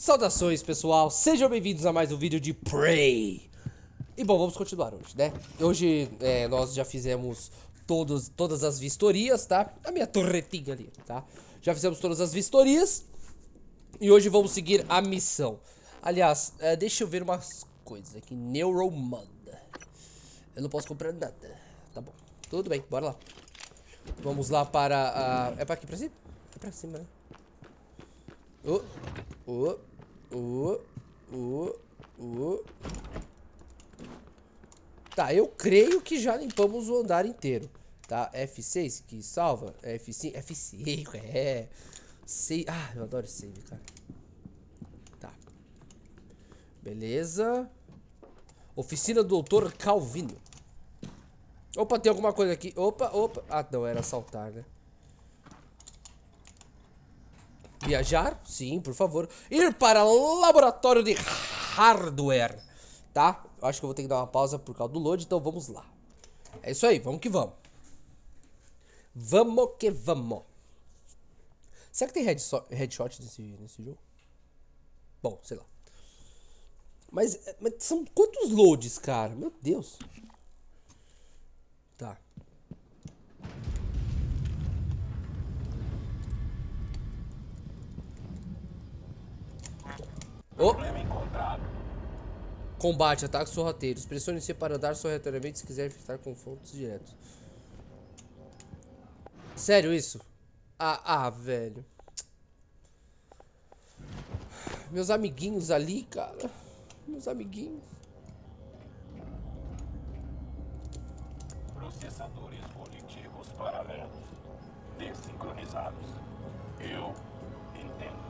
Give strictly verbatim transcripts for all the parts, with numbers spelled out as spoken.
Saudações, pessoal, sejam bem-vindos a mais um vídeo de Prey. E bom, vamos continuar hoje, né? Hoje é, nós já fizemos todos, todas as vistorias, tá? A minha torretinha ali, tá? Já fizemos todas as vistorias. E hoje vamos seguir a missão. Aliás, é, deixa eu ver umas coisas aqui. Neuromunda. Eu não posso comprar nada. Tá bom, tudo bem, bora lá. Vamos lá para a... É pra aqui, pra cima? É pra cima, né? Oh, oh, oh, oh, oh. Tá, eu creio que já limpamos o andar inteiro. Tá, F seis que salva. F cinco, F cinco, é. Save. Ah, eu adoro save, cara. Tá. Beleza. Oficina do doutor Calvino. Opa, tem alguma coisa aqui. Opa, opa. Ah, não, era saltar, né? Viajar? Sim, por favor. Ir para laboratório de hardware. Tá? Eu acho que eu vou ter que dar uma pausa por causa do load, então vamos lá. É isso aí, vamos que vamos. Vamos que vamos. Será que tem headshot, headshot nesse, nesse jogo? Bom, sei lá. Mas, mas são quantos loads, cara? Meu Deus. Tá. Oh. Combate, ataques sorrateiros. Pressione C para andar sorrateiramente se quiser evitar confrontos diretos. Sério isso? Ah, ah, velho. Meus amiguinhos ali, cara. Meus amiguinhos. Processadores volitivos paralelos desincronizados. Eu entendo.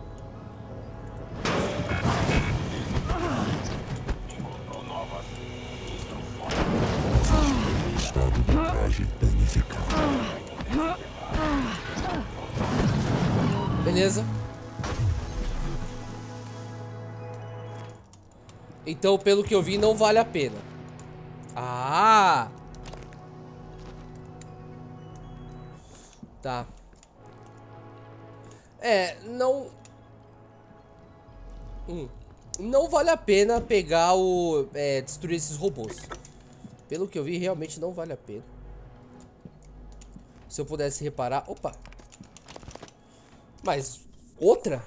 Encontrou novas instruções. Estado do traje danificado. Beleza. Então, pelo que eu vi, não vale a pena. Ah! Tá. É, não... Hum. Não vale a pena pegar o... É, destruir esses robôs. Pelo que eu vi, realmente não vale a pena. Se eu pudesse reparar... Opa! Mas... Outra?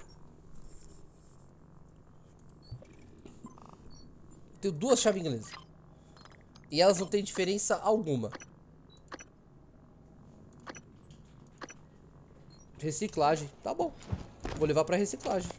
Tenho duas chaves inglesas. E elas não têm diferença alguma. Reciclagem. Tá bom. Vou levar pra reciclagem.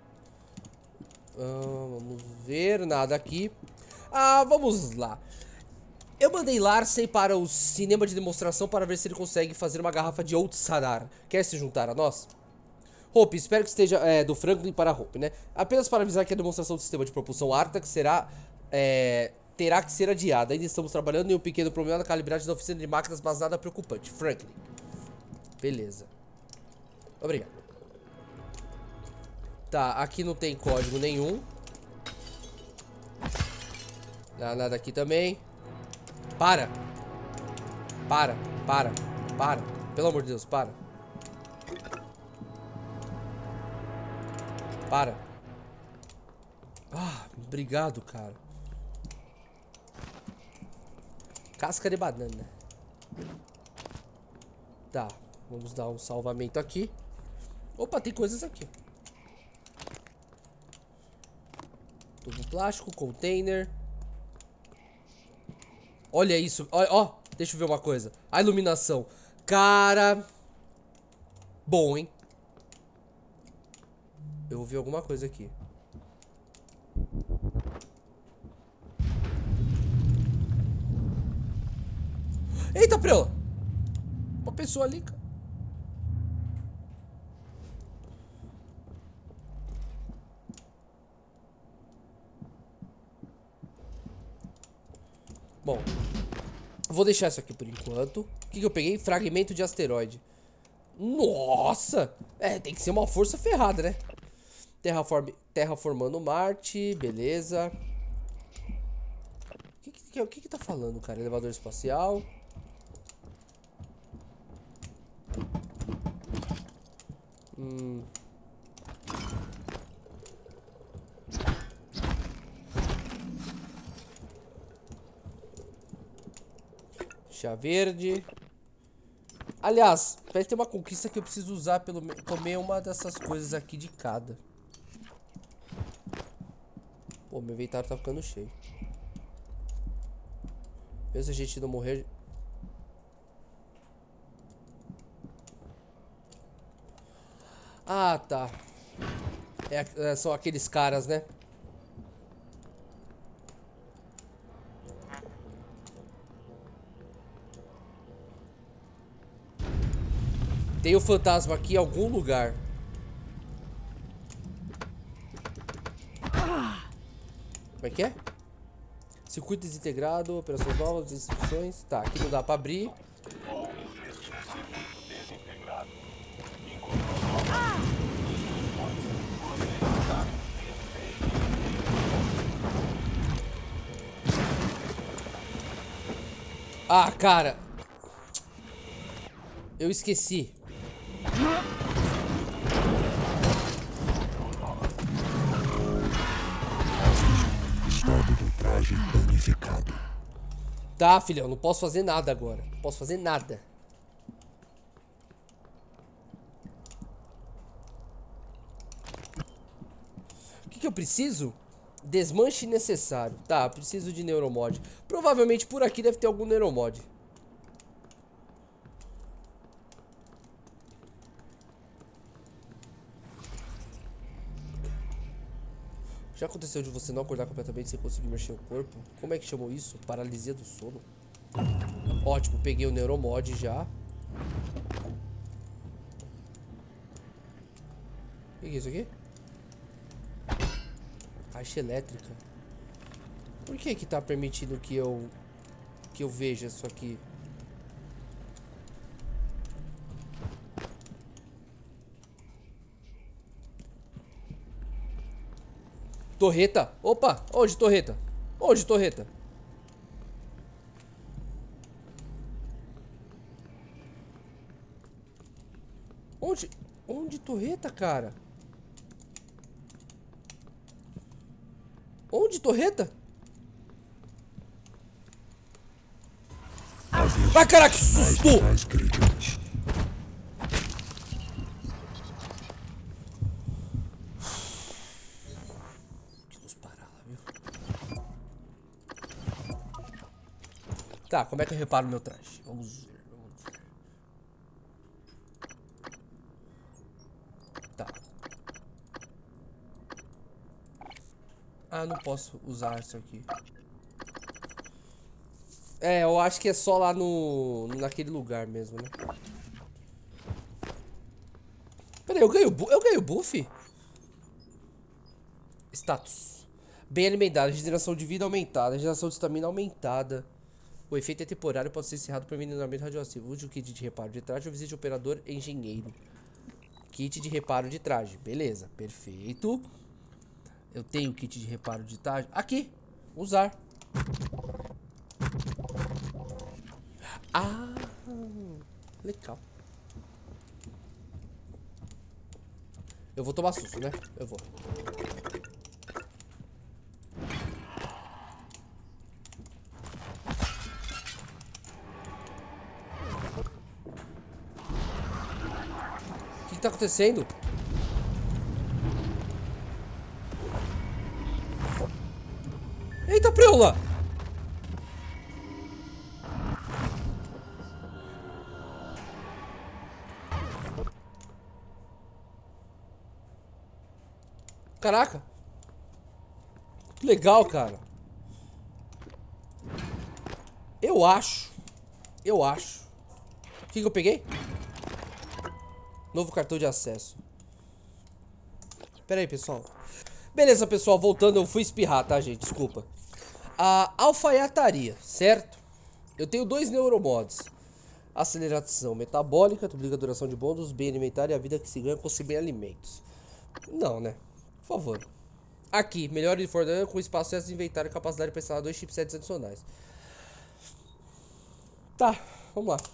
Ah, vamos ver. Nada aqui. Ah, vamos lá. Eu mandei Larsen para o cinema de demonstração para ver se ele consegue fazer uma garrafa de Old Sadar. Quer se juntar a nós? Hope, espero que esteja é, do Franklin para Hope, né? Apenas para avisar que a demonstração do sistema de propulsão Artax será... É, terá que ser adiada. Ainda estamos trabalhando em um pequeno problema na calibragem da oficina de máquinas, mas nada preocupante. Franklin. Beleza. Obrigado. Tá, aqui não tem código nenhum. Não, nada aqui também. Para. Para, para, para. Pelo amor de Deus, para. Para. Ah, obrigado, cara. Casca de banana. Tá, vamos dar um salvamento aqui. Opa, tem coisas aqui. Tubo plástico, container. Olha isso, ó, ó, deixa eu ver uma coisa. A iluminação. Cara. Bom, hein? Eu ouvi alguma coisa aqui. Eita, Prela! Uma pessoa ali, cara. Bom, vou deixar isso aqui por enquanto. O que, que eu peguei? Fragmento de asteroide. Nossa! É, tem que ser uma força ferrada, né? Terraform... Terraformando Marte, beleza. O que, que, que, que tá falando, cara? Elevador espacial. Hum. Chá verde. Aliás, parece ter uma conquista que eu preciso usar pelo menos comer uma dessas coisas aqui de cada. Pô, meu inventário tá ficando cheio. Mesmo se a gente não morrer. Ah, tá. É, é, são aqueles caras, né? Tem o fantasma aqui em algum lugar. Como é que é? Circuito desintegrado, operações novas, instruções. Tá, aqui não dá pra abrir. Ah, cara. Eu esqueci. Estado do traje danificado. Tá, filhão, não posso fazer nada agora. Não posso fazer nada. O que que eu preciso? Desmanche necessário. Tá, preciso de neuromod. Provavelmente por aqui deve ter algum neuromod. Já aconteceu de você não acordar completamente sem conseguir mexer o corpo? Como é que chamou isso? Paralisia do sono? Ótimo, peguei o neuromod já. O que é isso aqui? Caixa elétrica. Por que que tá permitindo que eu que eu veja isso aqui? Torreta. Opa, onde torreta? Onde torreta? Onde? Onde torreta, cara? Onde torreta? Vai, caraca, que susto! Que luz parar lá, viu? Tá, como é que eu reparo meu traje? Vamos ver, vamos ver. Tá. Ah, não posso usar isso aqui. É, eu acho que é só lá no... naquele lugar mesmo, né? Peraí, eu ganho, eu ganho buff? Status. Bem alimentado, regeneração de vida aumentada, regeneração de estamina aumentada. O efeito é temporário, pode ser encerrado por envenenamento radioativo. Use o kit de reparo de traje ou visite o operador engenheiro. Kit de reparo de traje, beleza, perfeito. Eu tenho kit de reparo de traje. Aqui, usar. Ah, legal. Eu vou tomar susto, né? Eu vou. O que que tá acontecendo? Eita, preula! Caraca! Que legal, cara. Eu acho. Eu acho. O que que eu peguei? Novo cartão de acesso. Pera aí, pessoal. Beleza, pessoal. Voltando, eu fui espirrar, tá, gente? Desculpa. A alfaiataria, certo? Eu tenho dois neuromods. Aceleração metabólica, duplica a duração de bônus, bem alimentar e a vida que se ganha consumindo alimentos. Não, né? Por favor. Aqui, melhor de Fordham com espaço extra de inventário e capacidade para instalar dois chipsets adicionais. Tá, vamos lá.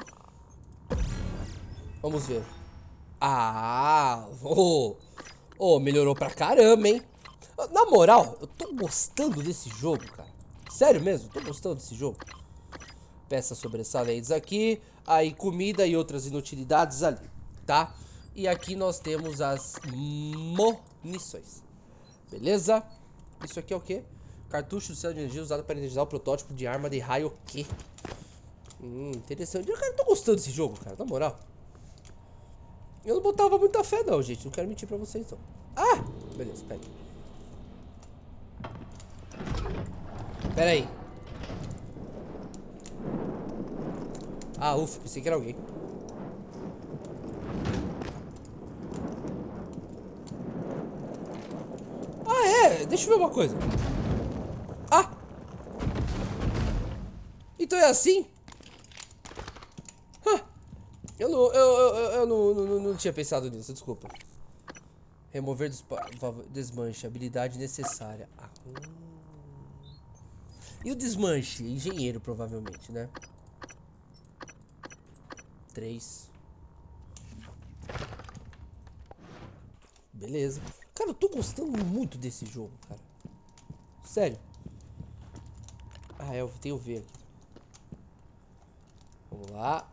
Vamos ver. Ah, oh, oh, melhorou pra caramba, hein? Na moral, eu tô gostando desse jogo, cara. Sério mesmo, tô gostando desse jogo. peças sobressalentes aqui. Aí comida e outras inutilidades ali, tá? E aqui nós temos as munições. Beleza? Isso aqui é o quê? Cartucho de célula de energia usado para energizar o protótipo de arma de raio o quê? Hum, interessante. Eu cara, tô gostando desse jogo, cara, na moral. Eu não botava muita fé não, gente. Não quero mentir pra vocês, não. Ah! Beleza, pera aí. Pera aí. Ah, ufa, pensei que era alguém. Ah, é? Deixa eu ver uma coisa. Ah! Então é assim? Ah, eu não, eu, eu, eu não, não, não tinha pensado nisso, desculpa. Remover desmanche, habilidade necessária. Ah, hum. E o desmanche? Engenheiro, provavelmente, né? Três. Beleza. Cara, eu tô gostando muito desse jogo, cara. Sério. Ah, é, eu tenho V aqui. Vamos lá.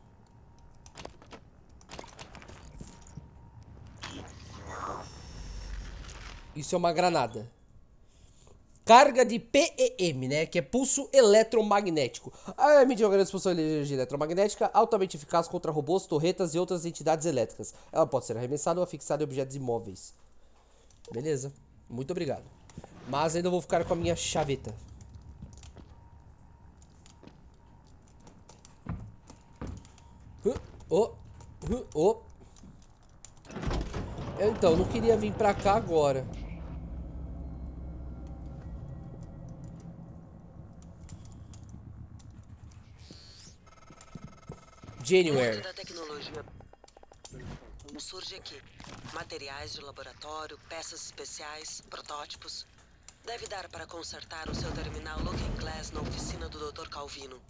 Isso é uma granada. Carga de P E M, né? Que é pulso eletromagnético. A arma de uma grande explosão de energia eletromagnética altamente eficaz contra robôs, torretas e outras entidades elétricas. Ela pode ser arremessada ou afixada em objetos imóveis. Beleza. Muito obrigado. Mas ainda vou ficar com a minha chaveta. Oh, oh. Então, não queria vir pra cá agora. January. Da tecnologia surge aqui. Materiais de laboratório, peças especiais, protótipos. Deve dar para consertar o seu terminal Looking Glass na oficina do doutor Calvino.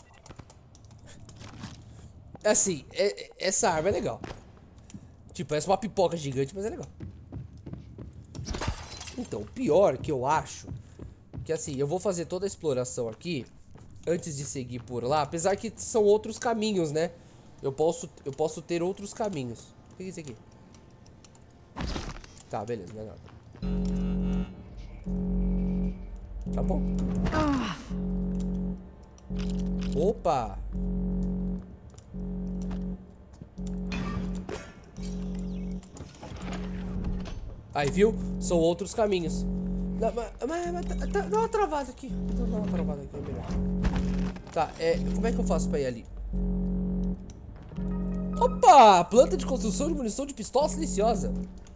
Assim, é, essa arma é legal. Tipo, parece uma pipoca gigante, mas é legal. Então, o pior que eu acho que assim, eu vou fazer toda a exploração aqui antes de seguir por lá, apesar que são outros caminhos, né? Eu posso, eu posso ter outros caminhos. O que é isso aqui? Tá, beleza, não é nada. Tá bom. Opa! Aí, viu? São outros caminhos. Não, mas, mas, mas tá, tá, dá uma travada aqui. Dá uma travada aqui, é melhor. Tá, é, como é que eu faço pra ir ali? Opa! Planta de construção de munição de pistola silenciosa.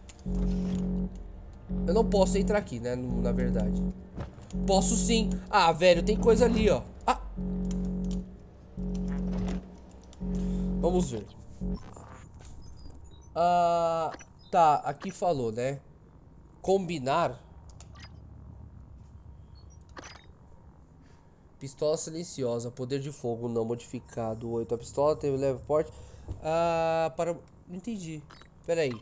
Eu não posso entrar aqui, né? Na verdade. Posso sim. Ah, velho, tem coisa ali, ó. Ah! Vamos ver. Ah, tá, aqui falou, né? Combinar. Pistola silenciosa, poder de fogo não modificado. oito a pistola, teve leve porte. Ah, para... Não entendi. Pera aí.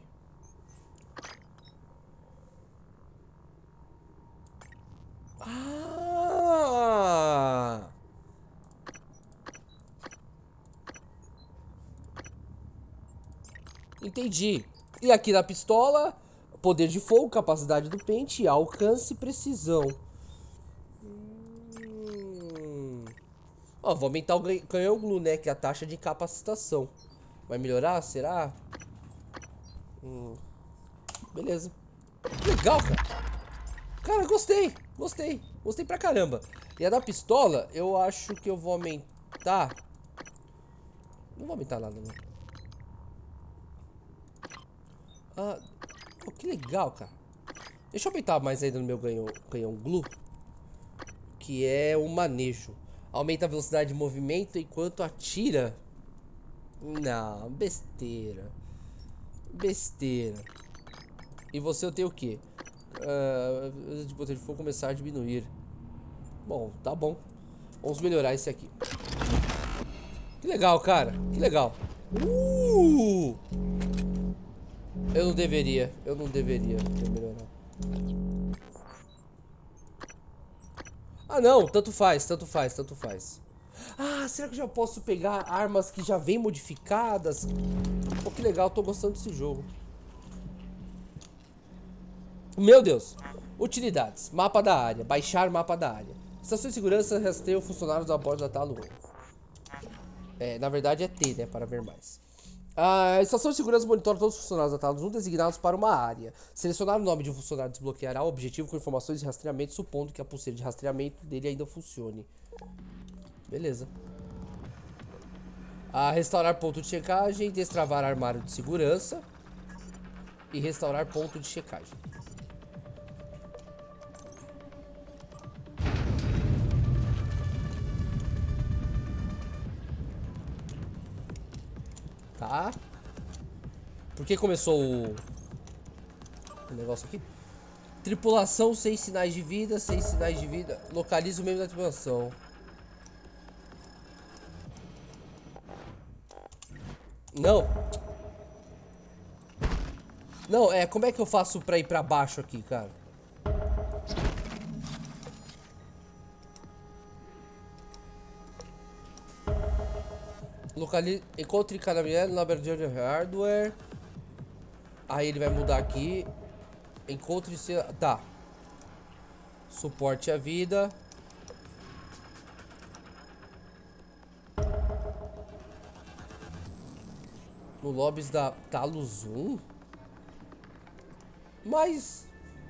Ah! Entendi. E aqui na pistola, poder de fogo, capacidade do pente, alcance e precisão. Hum. Ó, vou aumentar o canhão glue, né? Que é a taxa de incapacitação. Vai melhorar? Será? Hum. Beleza. Legal, cara. Cara, gostei. Gostei. Gostei pra caramba. E a da pistola, eu acho que eu vou aumentar. Não vou aumentar nada, não. Ah, oh, que legal, cara. Deixa eu aumentar mais ainda no meu canhão, canhão glue. Que é o manejo. Aumenta a velocidade de movimento enquanto atira. Não, besteira. Besteira. E você eu tenho o quê? Uh, de poder de fogo começar a diminuir. Bom, tá bom. Vamos melhorar esse aqui. Que legal, cara. Que legal. Uh! Eu não deveria. Eu não deveria ter melhorado. Ah, não. Tanto faz, tanto faz, tanto faz. Ah, será que eu já posso pegar armas que já vêm modificadas? Pô, que legal, tô gostando desse jogo. Meu Deus. Utilidades. Mapa da área. Baixar mapa da área. Estação de segurança rastreia funcionários a bordo da Talo um. É, na verdade é T, né? Para ver mais. A estação de segurança monitora todos os funcionários da Talos um designados para uma área. Selecionar o nome de um funcionário desbloqueará o objetivo com informações de rastreamento, supondo que a pulseira de rastreamento dele ainda funcione. Beleza. A restaurar ponto de checagem, destravar armário de segurança e restaurar ponto de checagem. Tá. Por que começou o... o negócio aqui? Tripulação sem sinais de vida, sem sinais de vida. Localiza o membro da tripulação. Não. Não, é, como é que eu faço pra ir pra baixo aqui, cara? Localize, encontre caminhão no laboratório de hardware. Aí ele vai mudar aqui. Encontre-se... Tá. Suporte a vida. No lobbies da Talos um? Mas...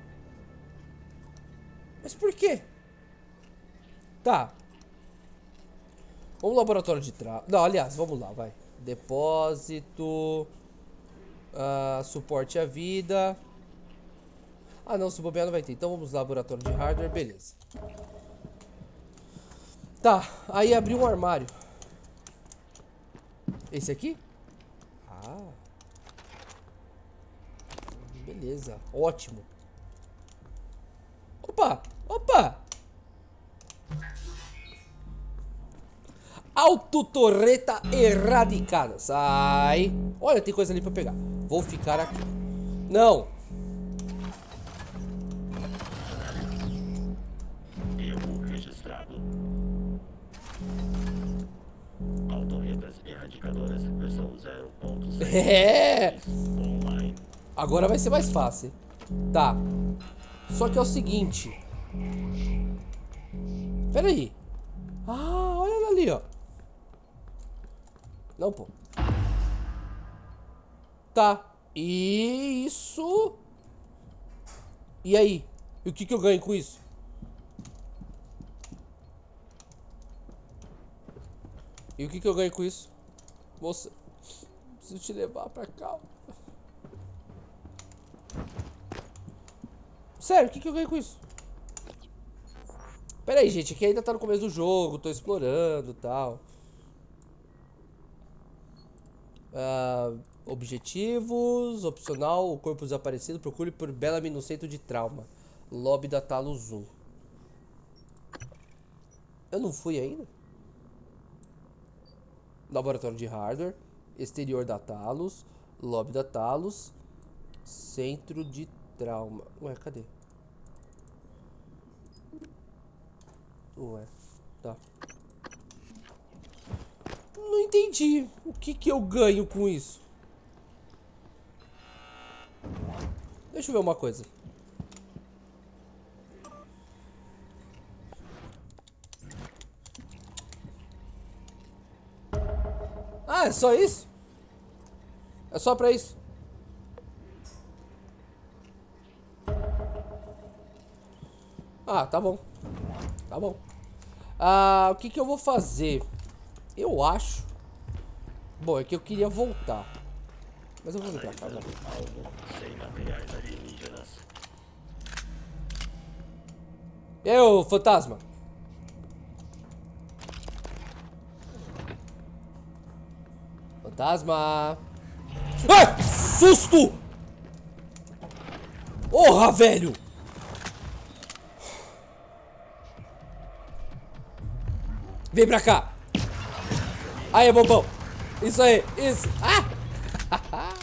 Mas por quê? Tá. Vamos no laboratório de tra... Não, aliás, vamos lá, vai. Depósito... Uh, suporte à vida... Ah, não, se bobear não vai ter. Então vamos no laboratório de hardware, beleza. Tá, aí abriu um armário. Esse aqui? Ah. Beleza, ótimo. Opa, opa. Autotorreta erradicada. Sai. Olha, tem coisa ali pra pegar. Vou ficar aqui. Não. Erro registrado. Autorretas erradicadoras versão zero ponto seis. É. Online. Agora vai ser mais fácil. Tá. Só que é o seguinte. Pera aí. Ah, olha ela ali, ó. Não, pô. Tá. E isso. E aí? E o que que eu ganho com isso? E o que que eu ganho com isso? Moça, preciso te levar pra cá. Sério, o que que eu ganho com isso? Pera aí, gente, aqui ainda tá no começo do jogo, tô explorando e tal. Uh, objetivos, opcional, o corpo desaparecido, procure por Bellamy no centro de trauma. Lobby da Talos um. Eu não fui ainda? Laboratório de hardware, exterior da Talos, lobby da Talos, centro de trauma. Ué, cadê? Ué, tá. Não entendi. O que que eu ganho com isso? Deixa eu ver uma coisa. Ah, é só isso? É só pra isso? Ah, tá bom. Tá bom. Ah, o que que eu vou fazer? Eu acho... Bom, é que eu queria voltar. Mas eu vou vir pra cá, Alvo sem materiais alienígenas. E aí, ô fantasma? Fantasma! Ah! Susto! Porra, velho! Vem pra cá! Aí, bobão! Isso aí, isso! Ah!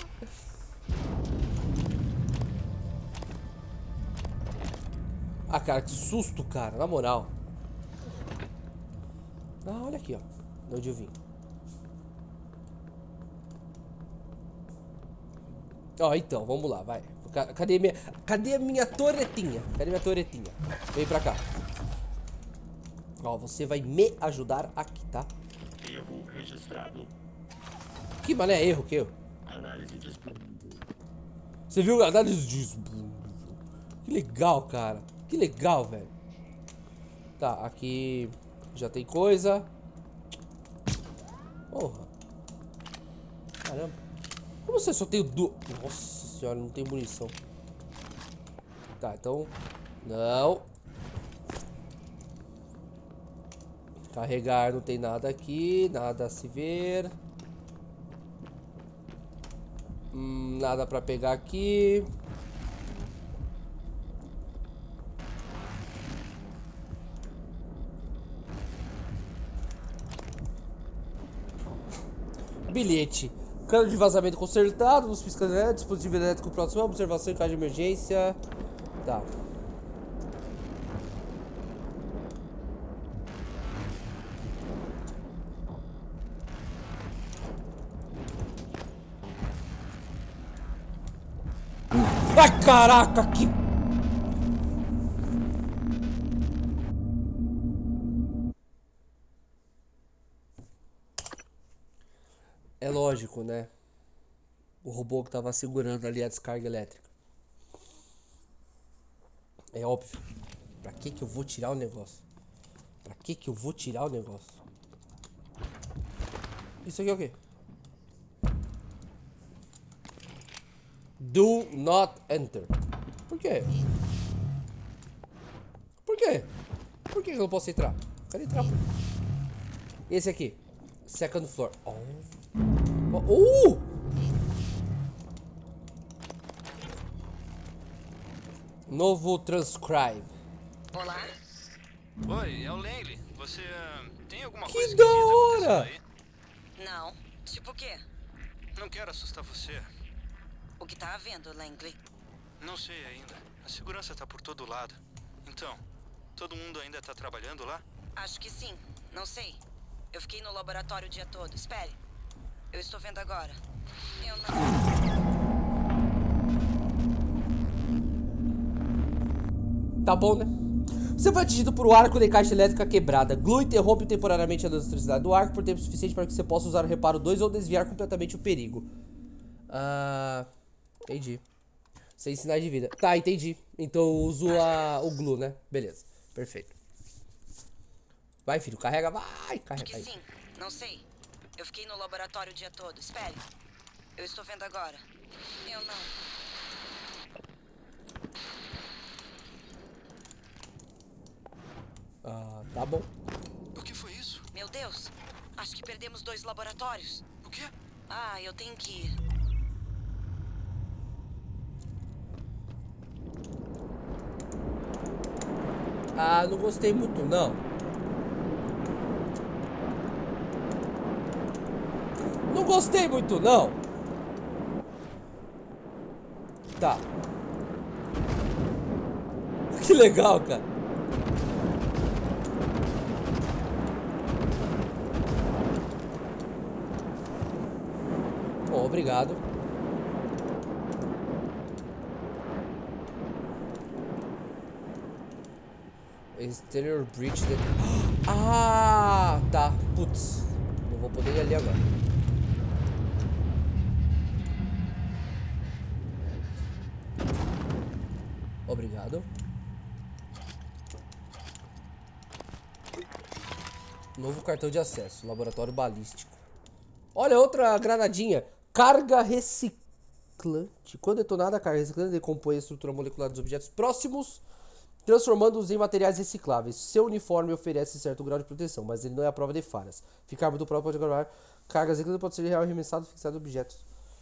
Ah, cara, que susto, cara, na moral. Ah, olha aqui, ó. De onde eu vim. Ó, então, vamos lá, vai. Cadê minha, cadê a minha torretinha? Cadê minha torretinha? Vem pra cá. Ó, você vai me ajudar aqui, tá? Erro registrado. Que mané erro que eu? Análise de... Você viu a análise disso? Que legal, cara. Que legal, velho. Tá, aqui já tem coisa. Porra. Caramba. Como você só tem duas? Nossa senhora, não tem munição. Tá, então... Não. Carregar, não tem nada aqui. Nada a se ver. Hum, nada pra pegar aqui. Bilhete. Cano de vazamento consertado, luz piscando elétrica, dispositivo elétrico próximo, observação em caso de emergência. Tá. Ai, caraca, que... É lógico, né? O robô que tava segurando ali a descarga elétrica. É óbvio. Pra que que eu vou tirar o negócio? Pra que que eu vou tirar o negócio? Isso aqui é o quê? Do not enter. Por quê? Por quê? Por que eu não posso entrar? Quero entrar. Esse aqui. Second floor. Oh. Uh! Novo transcribe. Olá? Oi, é o Langley. Você uh, tem alguma Que coisa da esquisita hora! acontecendo aí? Não. Tipo o quê? Não quero assustar você. O que tá havendo, Langley? Não sei ainda. A segurança tá por todo lado. Então, todo mundo ainda tá trabalhando lá? Acho que sim. Não sei. Eu fiquei no laboratório o dia todo. Espere. Eu estou vendo agora. Eu não... Tá bom, né? Você foi atingido por um arco de caixa elétrica quebrada. Glue interrompe temporariamente a eletricidade do arco por tempo suficiente para que você possa usar o reparo dois ou desviar completamente o perigo. Ah... Entendi. Sem sinais de vida. Tá, entendi. Então eu uso a, o glue, né? Beleza. Perfeito. Vai, filho. Carrega. Vai. Carrega Que aí. sim. Não sei. Eu fiquei no laboratório o dia todo. Espere. Eu estou vendo agora. Eu não... Ah, tá bom. O que foi isso? Meu Deus. Acho que perdemos dois laboratórios. O quê? Ah, eu tenho que ir. Ah, não gostei muito, não. Não gostei muito, não. Tá. Que legal, cara. Bom, obrigado. Exterior Bridge de... Ah, tá. Putz. Não vou poder ir ali agora. Obrigado. Novo cartão de acesso. Laboratório balístico. Olha, outra granadinha. Carga reciclante. Quando detonada, a carga reciclante decompõe a estrutura molecular dos objetos próximos, transformando-os em materiais recicláveis. Seu uniforme oferece certo grau de proteção, mas ele não é a prova de falhas. Ficar muito próprio pode gravar. Cargas reciclantes pode ser real arremessado e fixado em objetos.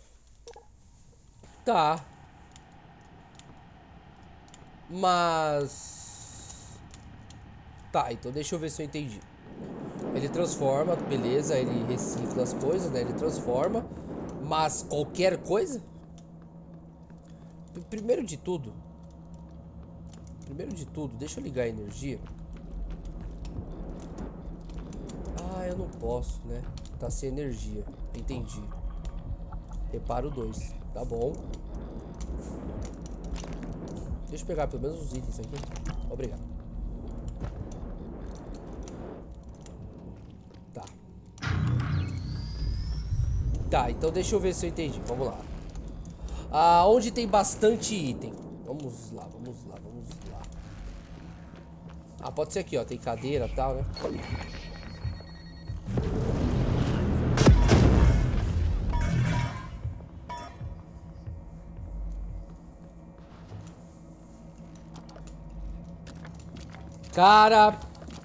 Tá. Mas... Tá, então deixa eu ver se eu entendi. Ele transforma, beleza, ele recicla as coisas, né? Ele transforma. Mas qualquer coisa? Primeiro de tudo... Primeiro de tudo, deixa eu ligar a energia. eu não posso, né? Tá sem energia. Entendi. Reparo dois. Tá bom. Deixa eu pegar pelo menos os itens aqui. Obrigado. Tá. Tá, então deixa eu ver se eu entendi. Vamos lá. Ah, onde tem bastante item. Vamos lá, vamos lá, vamos lá. Ah, pode ser aqui, ó. Tem cadeira e tal, né? Cara...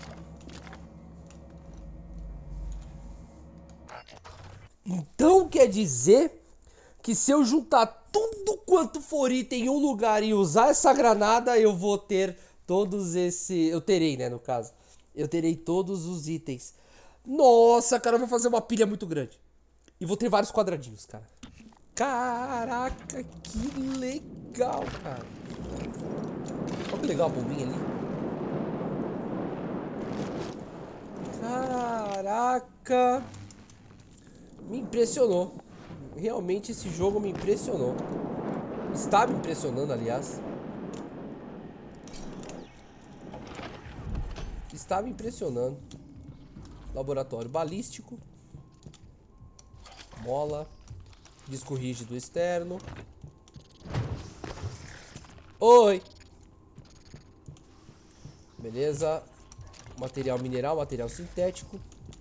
Então quer dizer que se eu juntar tudo quanto for item em um lugar e usar essa granada, eu vou ter todos esse... Eu terei, né, no caso. Eu terei todos os itens. Nossa, cara, eu vou fazer uma pilha muito grande. E vou ter vários quadradinhos, cara. Caraca, que legal, cara. Olha que legal a bombinha ali. Caraca. Me impressionou. Realmente esse jogo me impressionou. Está me impressionando, aliás. Está me impressionando. Laboratório balístico. Mola. Disco rígido externo. Oi. Beleza. Material mineral, material sintético.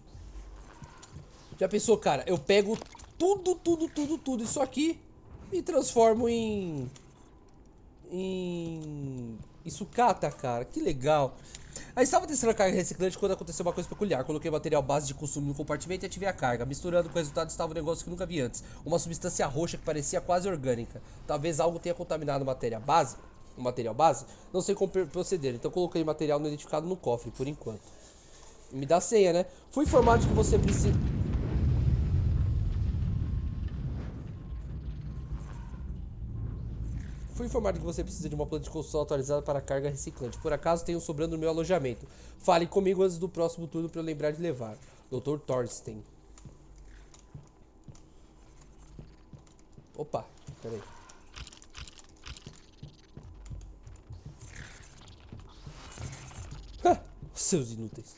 Já pensou, cara? Eu pego tudo, tudo, tudo, tudo isso aqui e transformo em... Em... Em sucata, cara. Que legal. Aí estava testando a carga reciclante quando aconteceu uma coisa peculiar. Coloquei material base de consumo no compartimento e ativei a carga. Misturando com o resultado estava um negócio que nunca vi antes. Uma substância roxa que parecia quase orgânica. Talvez algo tenha contaminado a matéria base. O material base. Não sei como proceder. Então coloquei material não identificado no cofre, por enquanto. Me dá senha, né? Fui informado de que você precisa... Fui informado que você precisa de uma planta de construção atualizada para carga reciclante. Por acaso tenho sobrando no meu alojamento. Fale comigo antes do próximo turno para eu lembrar de levar. doutor Thorsten. Opa, peraí. Ah, seus inúteis.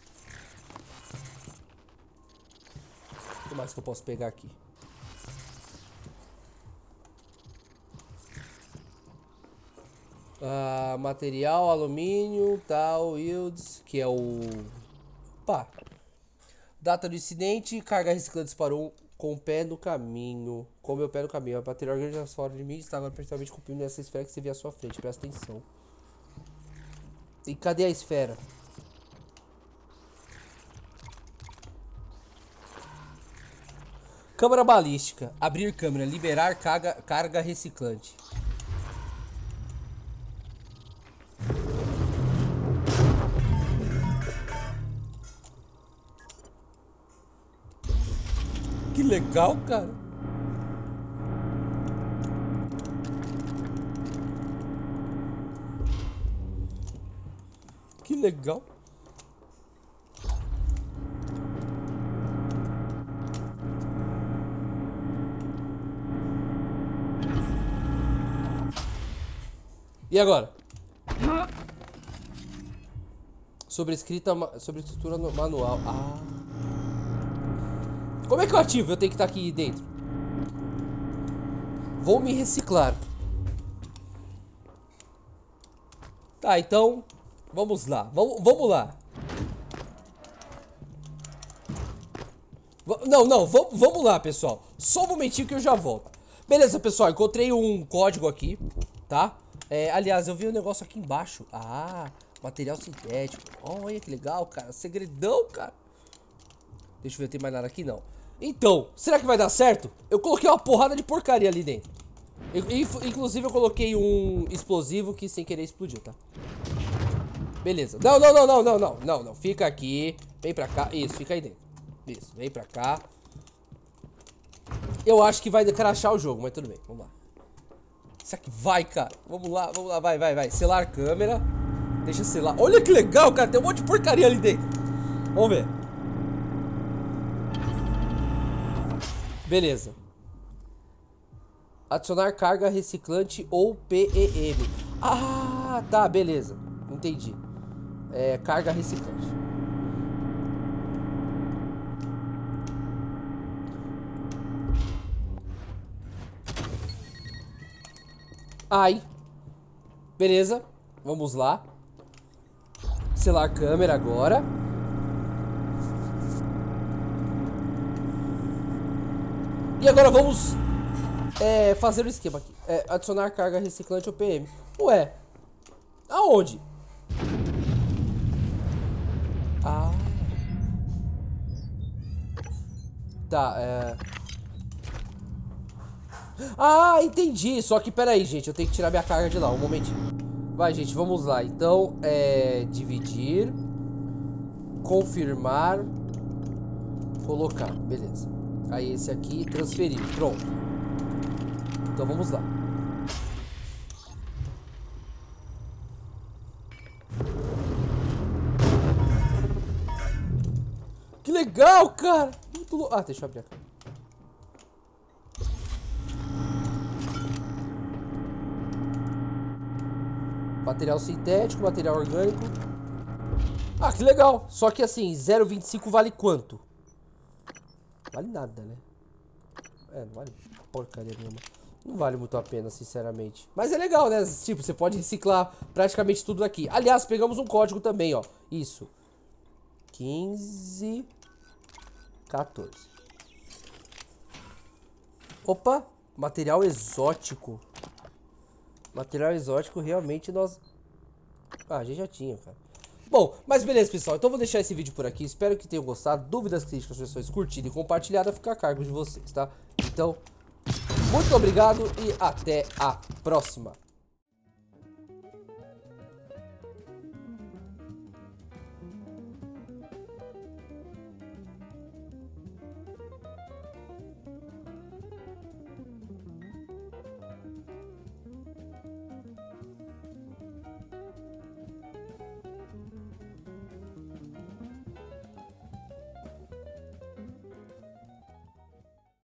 O que mais que eu posso pegar aqui? Uh, material, alumínio, tal, yields, que é o... Opa! Data do incidente, carga reciclante disparou com o pé no caminho. Com o meu pé no caminho. A material já fora de mim está agora perfeitamente cumprindo essa esfera que você vê à sua frente. Presta atenção. E cadê a esfera? Câmara balística. Abrir câmera. Liberar carga, carga reciclante. Que legal, cara. Que legal. E agora? Sobre escrita, sobre escritura manual. Ah. Como é que eu ativo? Eu tenho que estar aqui dentro. Vou me reciclar. Tá, então vamos lá. Vamos, vamos lá. V não, não, vamos, vamos lá, pessoal. Só um momentinho que eu já volto. Beleza, pessoal, encontrei um código aqui, tá? É, aliás, eu vi um negócio aqui embaixo. Ah, material sintético. Oh, olha que legal, cara. Segredão, cara. Deixa eu ver, tem mais nada aqui? Não. Então, será que vai dar certo? Eu coloquei uma porrada de porcaria ali dentro. Eu, inclusive, eu coloquei um explosivo que sem querer explodiu, tá? Beleza. Não, não, não, não, não, não. Não, não. Fica aqui. Vem pra cá. Isso, fica aí dentro. Isso, vem pra cá. Eu acho que vai crashar o jogo, mas tudo bem. Vamos lá. Será que vai, cara? Vamos lá, vamos lá. Vai, vai, vai. Selar câmera. Deixa selar. Olha que legal, cara. Tem um monte de porcaria ali dentro. Vamos ver. Beleza. Adicionar carga reciclante ou P E M. Ah, tá, beleza. Entendi. É, carga reciclante. Ai. Beleza. Vamos lá. Selar câmera agora. E agora vamos é, fazer o esquema aqui. É, adicionar carga reciclante ou P M. Ué. Aonde? Ah. Tá, é... Ah, entendi. Só que, peraí, gente. Eu tenho que tirar minha carga de lá. Um momentinho. Vai, gente. Vamos lá. Então, é... dividir. Confirmar. Colocar. Beleza. Aí esse aqui, transferir. Pronto. Então, vamos lá. Que legal, cara. Muito louco. Ah, deixa eu abrir a cara. Material sintético, material orgânico. Ah, que legal. Só que assim, zero vírgula vinte e cinco vale quanto? Vale nada, né? É, não vale porcaria nenhuma. Não vale muito a pena, sinceramente. Mas é legal, né? Tipo, você pode reciclar praticamente tudo aqui. Aliás, pegamos um código também, ó. Isso. quinze... quatorze. Opa! Material exótico. Material exótico, realmente nós... Ah, a gente já tinha, cara. Bom, mas beleza, pessoal. Então eu vou deixar esse vídeo por aqui. Espero que tenham gostado. Dúvidas, críticas, sugestões, curtido e compartilhado. Fica a cargo de vocês, tá? Então, muito obrigado e até a próxima.